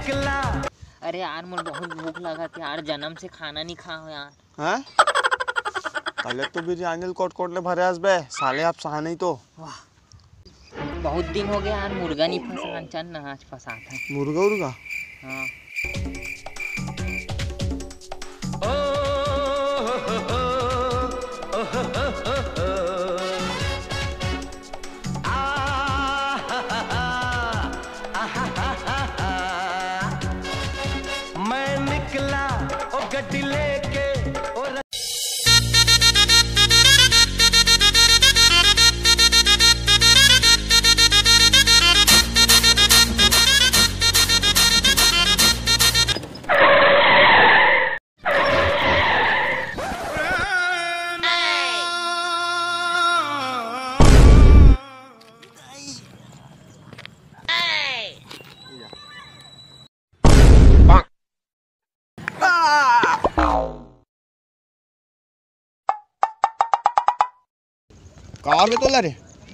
अरे यार मुझे बहुत भूख लगा थी यार, जन्म से खाना नहीं खाओ यार। हैं? पहले तो बिरयानी कोट ले भरे बे साले, आप सहा नहीं तो। वाह बहुत दिन हो गया यार, मुर्गा नहीं फंसा, चल ना आज फंसा था। मुर्गा? हाँ मैं निकला ओ गड्डी लेके और कहाँ पे तो रे?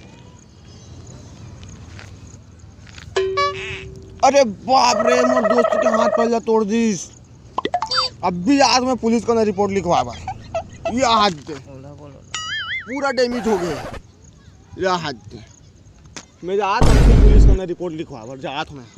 अरे बाप रे, मोर दोस्त के हाथ पहले तोड़ दीस। अब भी आज मैं पुलिस को ना रिपोर्ट लिखवा बार। ये हाथ दे पूरा डैमेज हो गया। ये हाथ दे मेरे हाथ, अपनी पुलिस को ना रिपोर्ट लिखवा बार जात में।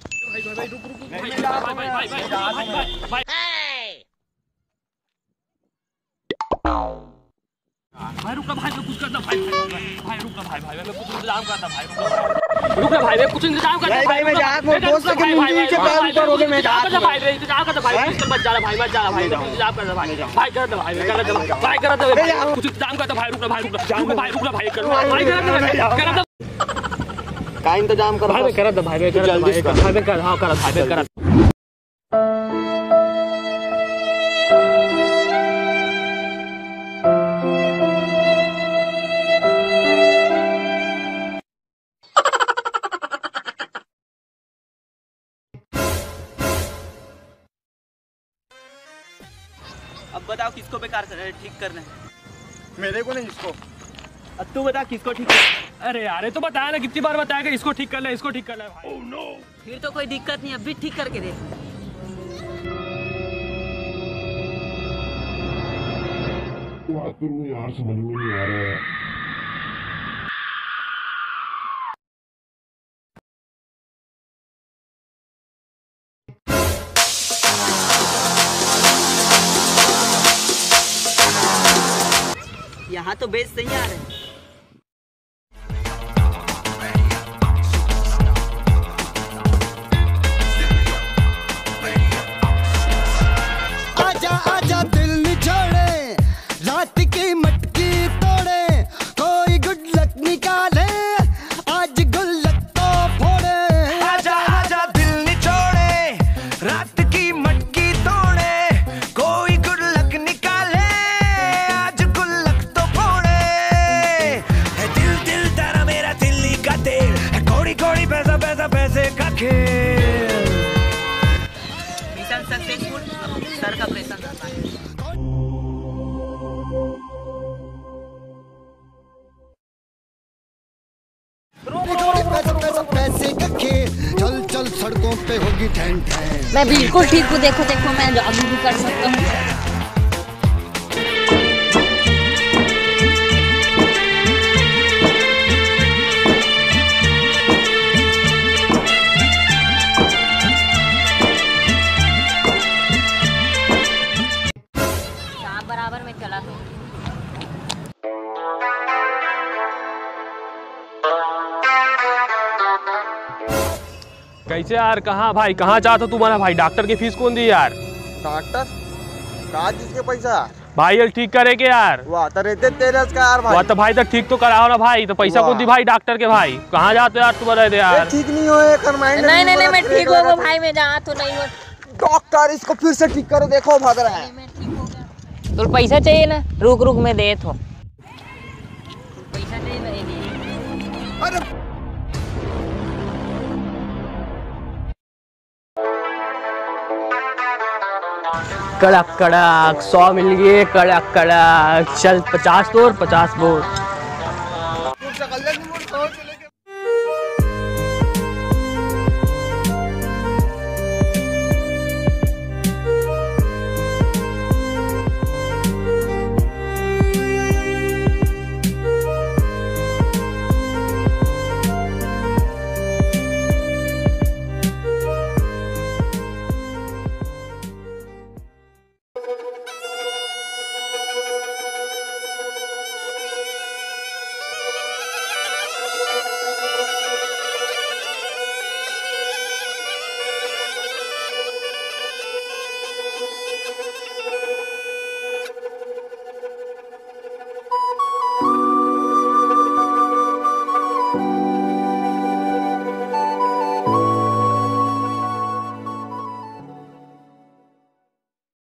भाई रुक भाई, मैं कुछ करता भाई रुक भाई मैं कुछ इंतजाम करता भाई रुक भाई मैं कुछ इंतजाम करता भाई मैं जा मोर दोस्त के मुंडी के पैर ऊपर हो गए। मैं जा भाई इंतजाम करता भाई मुश्किल मत जा भाई, मत जा भाई, इंतजाम करता भाई कर दे भाई, कर दे भाई, कर दे कुछ इंतजाम करता भाई। रुक भाई कर भाई, कर दे का इंतजाम कर भाई, कर दे भाई, कर हां कर भाई कर। अब बताओ किसको बेकार ठीक करना है? मेरे को नहीं, इसको। अब तू बता किसको ठीक करना? अरे यार तो बताया ना, कितनी बार बताया कि इसको ठीक कर ले, इसको ठीक कर ले भाई। ओह नो, फिर तो कोई दिक्कत नहीं, अभी ठीक करके दे। यार समझ में नहीं आ रहा है। यहाँ तो बेस सही आ रहे हैं। आजा आजा दिल निचोड़े, रात की मटकी तोड़े, कोई गुड लक निकाले, आज गुल्लक तो फोड़े। आजा आजा दिल निचोड़े, रात की मटकी तोड़े, कोई गुड लक निकाले, आज गुल्लक तो फोड़े। है दिल दिल तेरा मेरा दिल्ली का तेल, है कौड़ी कौड़ी पैसा पैसा पैसे का खेल। मिशन सक्सेसफुल, सर का प्रेशर रहता है। पैसे का खेल, चल चल सड़कों पे होगी ठैन ठैन। मैं बिल्कुल ठीक हूँ, देखो देखो मैं जॉगिंग भी कर सकता हूँ। बराबर में चला तो कैसे यार, कहाँ भाई, कहाँ चाहते हो तुम्हारा भाई? डॉक्टर की फीस कौन दी यार? डॉक्टर का जिसके पैसा भाई ये ठीक करे के यार। वाह तो रहते तेरे का यार भाई। वाह तो भाई तो ठीक तो कराओ ना भाई, तो पैसा कौन दी भाई डॉक्टर के भाई? कहाँ जाते हो यार तुम रहते यार? ठीक नहीं हो नहीं मैं ठीक हूँ भाई, मैं जा तो नहीं हूँ। डॉक्टर इसको फिर से ठीक करो, देखो भाग रहा है। तो पैसा चाहिए ना, रुक रुक मैं दे तो पैसा चाहिए ना। अरे कड़क कड़क 100 मिल गए, कड़क कड़क। चल 50 तोड़ 50 बोल।